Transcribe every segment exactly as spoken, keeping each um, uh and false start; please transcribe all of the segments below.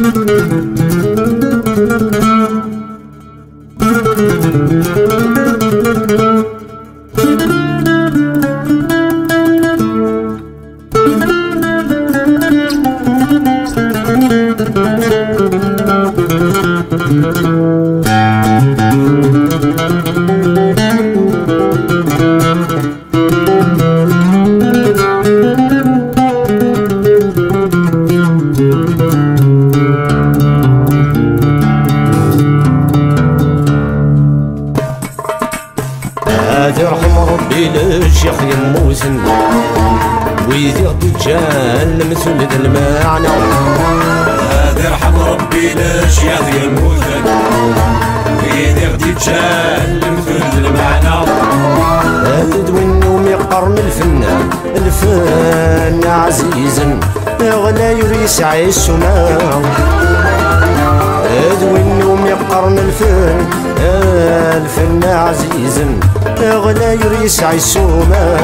هادي رحم ربي للشيخ يموزن ويدي غدي تجال مثل ذا المعنى. هادي رحم ربي للشيخ يموزن ويدي غدي تجال مثل ذا المعنى. هادي دوينو يقرن الفنان الفن عزيزا غلا يريس عيش وما. دوينو يقرن الفن الفن عزيزا غلا يريس عيش وما.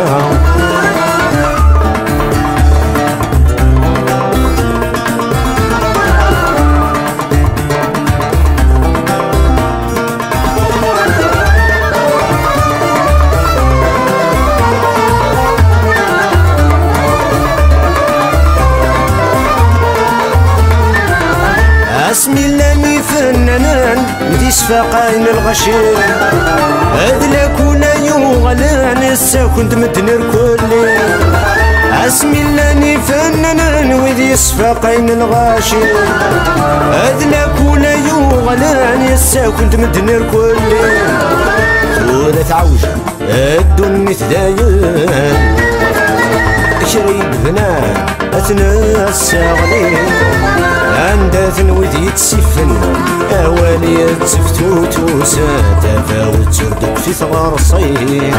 اسمي لاني فنانان مديس فاقاين الغشيم هذلك ولا يوغلان السا كنت مدنر كلي. اسمي لاني فنانان وديس فاقاين الغشيم هذلك ولا يوغلان السا كنت مدنر كلي. ولا تعوج الدنيا تداين شريد بنان اتنسى غلي عندها ودي تسفن اوالي تفتوت وسا. تفاوت سردك في ثغار صيد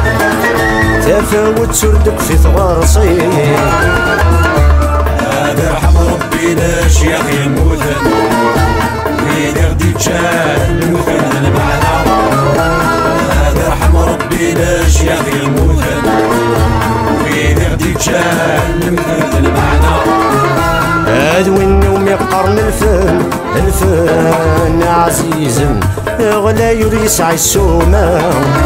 تفاوت سردك في ثغار صيد. هذا رحم ربي للشيخ يموثن ويدي غدي تجال مثل المعنى. هذا رحم ربي للشيخ يموثن ويدي غدي تجال مثل المعنى. هاد وين يقرن الفن الفن عزيزا غلا يريس عيسوما.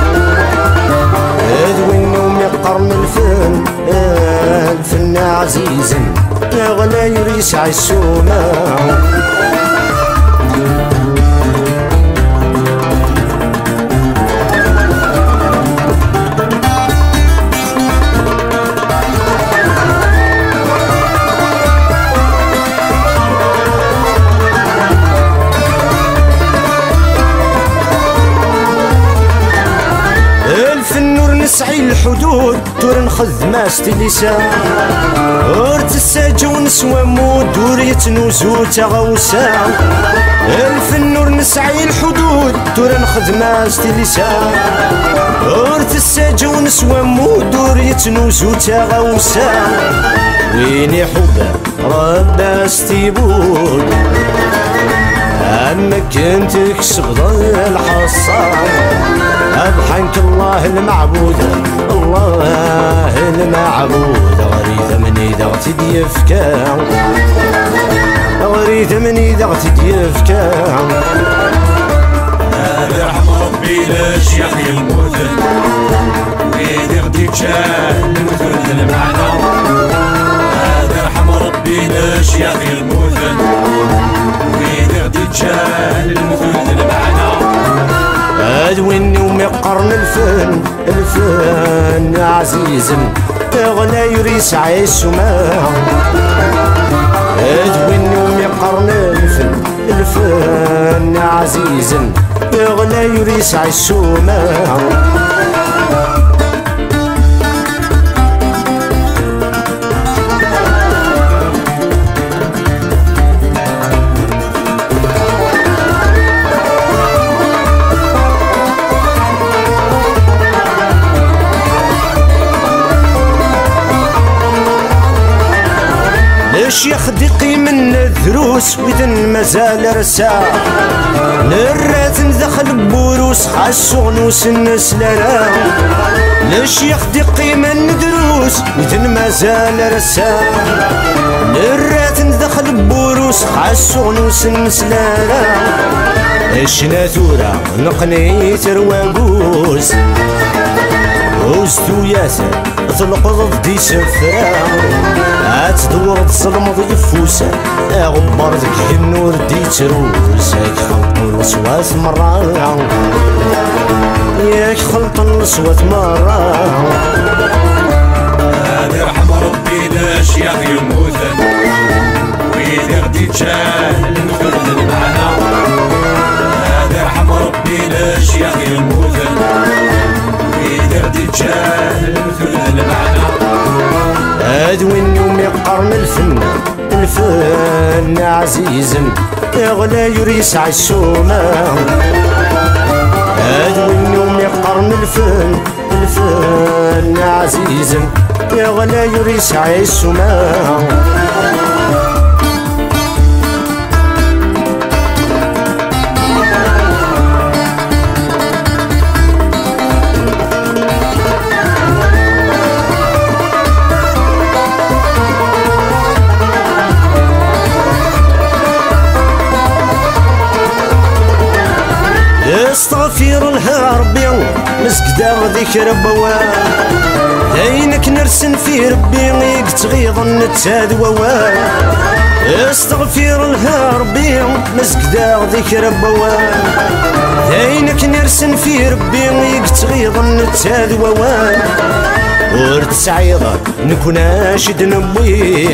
هاد وين يقرن الفن الفن عزيزا غلا يريس عيسوما. نسعي الحدود دور نخذ ماست لسان ورت الساجة ونسوى مود دور يتنوزو تغوسان. الفنور نسعي الحدود دور نخذ ماست لسان ورت الساجة ونسوى مود دور يتنوزو تغوسان. وين يحب رب استيبود أما كنت كسب الحصان. أضحك الله المعبود الله المعبود غريزة مني دغت ديفكا غريزة مني دغت ديفكا. هذا رحم ربي للشيخ يموثن ويدي غدي تجال مثل المعنى. هذا رحم ربي للشيخ يموثن ويدي غدي تجال مثل المعنى. هاد وين يقرن الفن الفن عزيزا غلا يريس عيش وما. هاد وين يقرن الفن الفن عزيزا غلا يريس عيش وما. الشيخ دقي من الدروس وإذن مازال رسا نرات ندخل بوروس خاص غنوس النسلانا. الشيخ دقي من الدروس وإذن مازال رسا نرات ندخل دخل بوروس خاصو نوس المسلالة اشنا ثورة نقني ترواقوس وزتو ياسر تلقض دي سفرة عتدور تظلم ضيفوسة غبر ذك النور دي تروس ياك خلط الصوات مرة ياك خلط الصوات مرة هذا رحم ربي الاشياء يموتن وإذا غدي تجاهل مثل المعنى هذا رحم ربي الاشياء يموتن وإذا غدي تجاهل مثل المعنى هاد وين يوم يقرن الفن الفن عزيزا يغلى يريس عالسومة هاد وين يوم يقرن الفن الفن عزيزا يغلى يريس عالسومة استغفر الهربي مسجدة ذكر بواب دينك نرسن في ربي يقتغيض النتاد وواب استغفر الهربي مسجدة ذكر بواب دينك نرسن في ربي يقتغيض النتاد وواب ورد سعيضة نكون اشد نبوي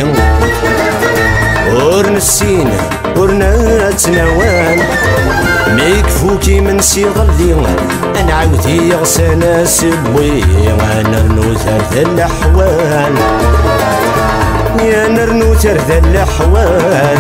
ور نسينا ورنا تنوان ما يكفوكي من سيغلي انا عاودي يغسانا سبوي انا نوثر ذا الاحوال يا نرنوثر ذا الاحوال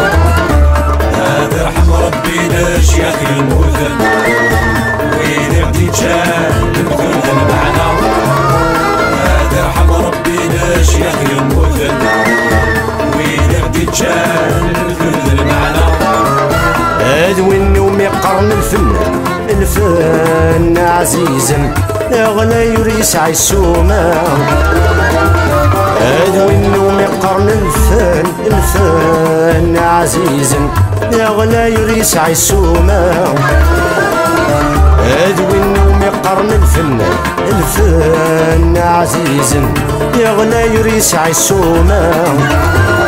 هذا رحم ربي الاشياء يموتن وإذا غدي تجاهل مثل المعنى هذا رحم ربي الاشياء يموتن وإذا غدي تجاهل مثل المعنى هاد وين يوم يقرن الفن الفن عزيزا يغلى يريس عالسومة هاد وين يوم يقرن الفن الفن عزيزا يغلى يريس عالسومة هاد وين يوم يقرن الفن الفن عزيزا يغلى يريس عالسومة